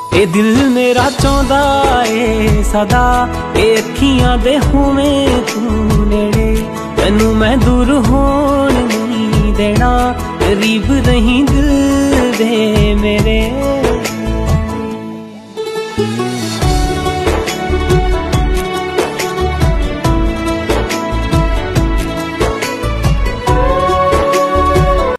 ए दिल मेरा चाहता है सदा ए अखियां दे होवें तू नेड़े, तेनू मैं दूर होण नहीं देना, करीब रही दिल